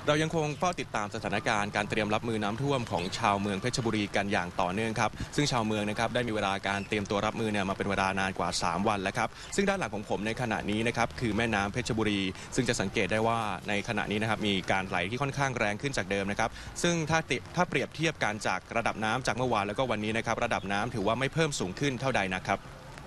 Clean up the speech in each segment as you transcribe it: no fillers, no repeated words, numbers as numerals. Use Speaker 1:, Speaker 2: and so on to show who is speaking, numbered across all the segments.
Speaker 1: เรายังคงเฝ้าติดตามสถานการณ์การเตรียมรับมือน้ำท่วมของชาวเมืองเพชรบุรีกันอย่างต่อเนื่องครับซึ่งชาวเมืองนะครับได้มีเวลาการเตรียมตัวรับมือมาเป็นเวลานานกว่า3วันแล้วครับซึ่งด้านหลังของผมในขณะนี้นะครับคือแม่น้ำเพชรบุรีซึ่งจะสังเกตได้ว่าในขณะนี้นะครับมีการไหลที่ค่อนข้างแรงขึ้นจากเดิมนะครับซึ่งถ้าเปรียบเทียบกันจากระดับน้ำจากเมื่อวานแล้วก็วันนี้นะครับระดับน้ำถือว่าไม่เพิ่มสูงขึ้นเท่าใดนะครับ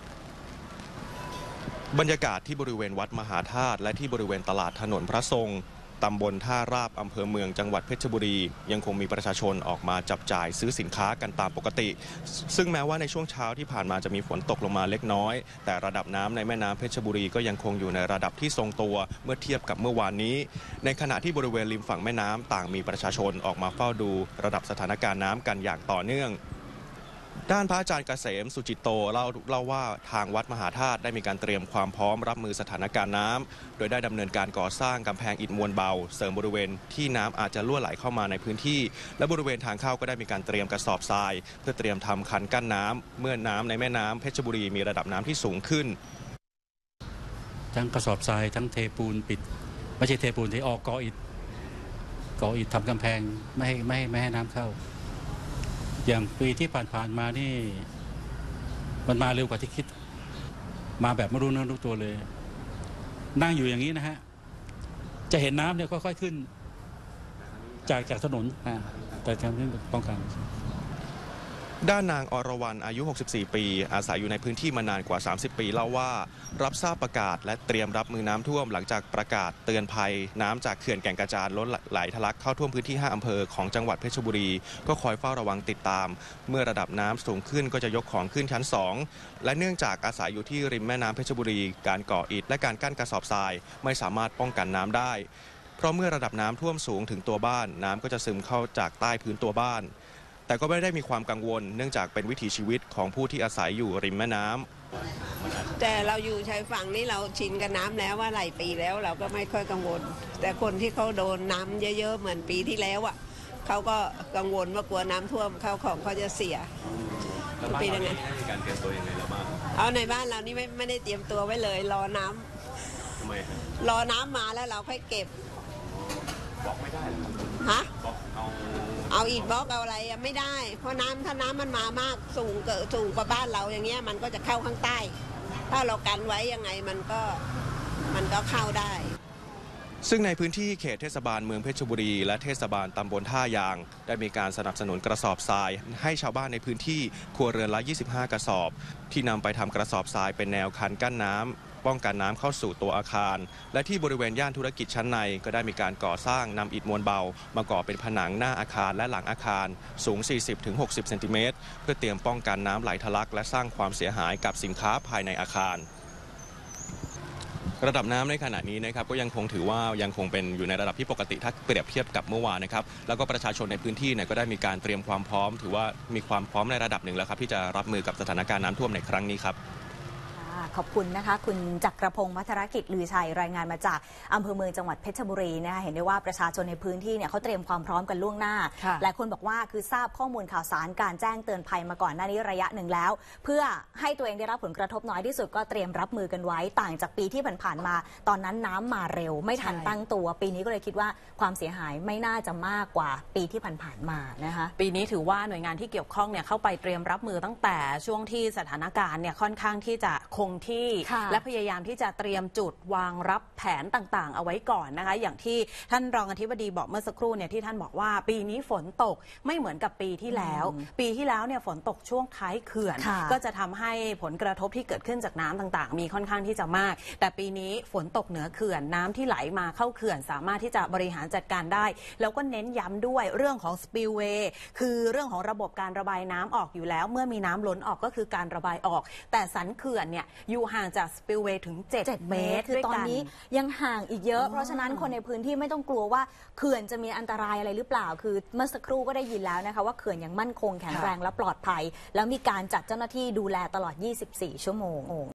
Speaker 1: บรรยากาศที่บริเวณวัดมหาธาตุและที่บริเวณตลาดถนนพระทรงตำบลท่าราบอำเภอเมืองจังหวัดเพชรบุรียังคงมีประชาชนออกมาจับจ่ายซื้อสินค้ากันตามปกติซึ่งแม้ว่าในช่วงเช้าที่ผ่านมาจะมีฝนตกลงมาเล็กน้อยแต่ระดับน้ำในแม่น้ำเพชรบุรีก็ยังคงอยู่ในระดับที่ทรงตัวเมื่อเทียบกับเมื่อวานนี้ในขณะที่บริเวณริมฝั่งแม่น้ำต่างมีประชาชนออกมาเฝ้าดูระดับสถานการณ์น้ำกันอย่างต่อเนื่องด้านพระอาจารย์เกษมสุจิตโตเล่าว่าทางวัดมหาธาตุได้มีการเตรียมความพร้อมรับมือสถานการณ์น้ำโดยได้ดำเนินการก่อสร้างกำแพงอิฐมวลเบาเสริมบริเวณที่น้ำอาจจะรั่วไหลเข้ามาในพื้นที่และบริเวณทางเข้าก็ได้มีการเตรียมกระสอบทรายเพื่อเตรียมทำคันกั้นน้ำเมื่อน้ำในแม่น้ำเพชรบุรีมีระดับน้ำที่สูงขึ้น
Speaker 2: ทั้งกระสอบทรายทั้งเทปูนปิดไม่ใช่เทปูนที่ออกก่ออิฐทำกำแพงไม่ให้น้ำเข้าอย่างปีที่ผ่านมานี่มันมาเร็วกว่าที่คิดมาแบบไม่รู้เนื้อรู้ตัวเลยนั่งอยู่อย่างนี้นะฮะจะเห็นน้ำเนี่ยค่อยๆขึ้นจากถนนแต่ทำให้ป้องกัน
Speaker 1: ด้านนางอรวรรณอายุ64ปีอาศัยอยู่ในพื้นที่มานานกว่า30ปีเล่าว่ารับทราบประกาศและเตรียมรับมือน้ำท่วมหลังจากประกาศเตือนภัยน้ำจากเขื่อนแก่งกระจานล้นไหลทะลักเข้าท่วมพื้นที่5อำเภอของจังหวัดเพชรบุรีก็คอยเฝ้าระวังติดตามเมื่อระดับน้ำสูงขึ้นก็จะยกของขึ้นชั้น2และเนื่องจากอาศัยอยู่ที่ริมแม่น้ำเพชรบุรีการก่ออิฐและการกั้นกระสอบทรายไม่สามารถป้องกันน้ำได้เพราะเมื่อระดับน้ำท่วมสูงถึงตัวบ้านน้ำก็จะซึมเข้าจากใต้พื้นตัวบ้านแต่ก็ไม่ได้มีความกังวลเนื่องจากเป็นวิถีชีวิตของผู้ที่อาศัยอยู่ริมแม่น้
Speaker 3: ำแต่เราอยู่ชายฝั่งนี้เราชินกับน้ำแล้วว่าหลายปีแล้วเราก็ไม่ค่อยกังวลแต่คนที่เขาโดนน้ำเยอะๆเหมือนปีที่แล้วอ่ะเขาก็กังวลว่ากลัวน้ำท่วมข้าวของเขาจะเสีย
Speaker 1: ปียังไงการเตรียมตัวยังไงแล้วบ้าง
Speaker 3: เอาในบ้านเรานี่ไม่ได้เตรียมตัวไว้เลยรอน้ำรอน้ำมาแล้วเราค่อยเก็บ
Speaker 1: บอกไม่ได้
Speaker 3: ฮะเอาอิฐบล็อกเอาอะไรไม่ได้เพราะถ้าน้ำมันมามากสูงกว่าบ้านเราอย่างเงี้ยมันก็จะเข้าข้างใต้ถ้าเรากันไว้ยังไงมันก็เข้าได้
Speaker 1: ซึ่งในพื้นที่เขตเทศบาลเมืองเพชรบุรีและเทศบาลตำบลท่ายางได้มีการสนับสนุนกระสอบทรายให้ชาวบ้านในพื้นที่ครัวเรือนละ25กระสอบที่นำไปทำกระสอบทรายเป็นแนวคันกั้นน้ำป้องกันน้ำเข้าสู่ตัวอาคารและที่บริเวณย่านธุรกิจชั้นในก็ได้มีการก่อสร้างนำอิฐมวลเบามาก่อเป็นผนังหน้าอาคารและหลังอาคารสูง 40-60 เซนติเมตรเพื่อเตรียมป้องกันน้ำไหลทะลักและสร้างความเสียหายกับสินค้าภายในอาคารระดับน้ำในขณะนี้นะครับก็ยังคงถือว่ายังคงเป็นอยู่ในระดับที่ปกติถ้าเปรียบเทียบกับเมื่อวานนะครับแล้วก็ประชาชนในพื้นที่ก็ได้มีการเตรียมความพร้อมถือว่ามีความพร้อมในระดับหนึ่งแล้วครับที่จะรับมือกับสถานการณ์น้ำท่วมในครั้งนี้ครับ
Speaker 4: ขอบคุณนะคะคุณจักรพงศ์มัทรกิจลือชัยรายงานมาจากอำเภอเมืองจังหวัดเพชรบุรีนะคะเห็นได้ว่าประชาชนในพื้นที่เนี่ยเขาเตรียมความพร้อมกันล่วงหน้าหลายคนบอกว่าคือทราบข้อมูลข่าวสารการแจ้งเตือนภัยมาก่อนหน้านี้ระยะหนึ่งแล้วเพื่อให้ตัวเองได้รับผลกระทบน้อยที่สุดก็เตรียมรับมือกันไว้ต่างจากปีที่ผ่านๆมาตอนนั้นน้ำมาเร็วไม่ทันตั้งตัวปีนี้ก็เลยคิดว่าความเสียหายไม่น่าจะมากกว่าปีที่ผ่านๆมานะคะ
Speaker 5: ปีนี้ถือว่าหน่วยงานที่เกี่ยวข้องเนี่ยเข้าไปเตรียมรับมือตั้งแต่ช่วงที่สถานการณ์เนี่ยค่อนข้างที่จะคงที่และพยายามที่จะเตรียมจุดวางรับแผนต่างๆเอาไว้ก่อนนะคะอย่างที่ท่านรองอธิบดีบอกเมื่อสักครู่เนี่ยที่ท่านบอกว่าปีนี้ฝนตกไม่เหมือนกับปีที่แล้วปีที่แล้วเนี่ยฝนตกช่วงท้ายเขื่อนก็จะทำให้ผลกระทบที่เกิดขึ้นจากน้ำต่างๆมีค่อนข้างที่จะมากแต่ปีนี้ฝนตกเหนือเขื่อนน้ำที่ไหลมาเข้าเขื่อนสามารถที่จะบริหารจัดการได้แล้วก็เน้นย้ำด้วยเรื่องของ spillway คือเรื่องของระบบการระบายน้ำออกอยู่แล้วเมื่อมีน้ำล้นออกก็คือการระบายออกแต่สันเขื่อนเนี่ยอยู่ห่างจาก spillway ถึง7 เมตร
Speaker 4: คือตอนนี้ยังห่างอีกเยอะเพราะฉะนั้นคนในพื้นที่ไม่ต้องกลัวว่าเขื่อนจะมีอันตรายอะไรหรือเปล่าคือเมื่อสักครู่ก็ได้ยินแล้วนะคะว่าเขื่อนยังมั่นคงแข็งแรงและปลอดภัยแล้วมีการจัดเจ้าหน้าที่ดูแลตลอด24 ชั่วโมง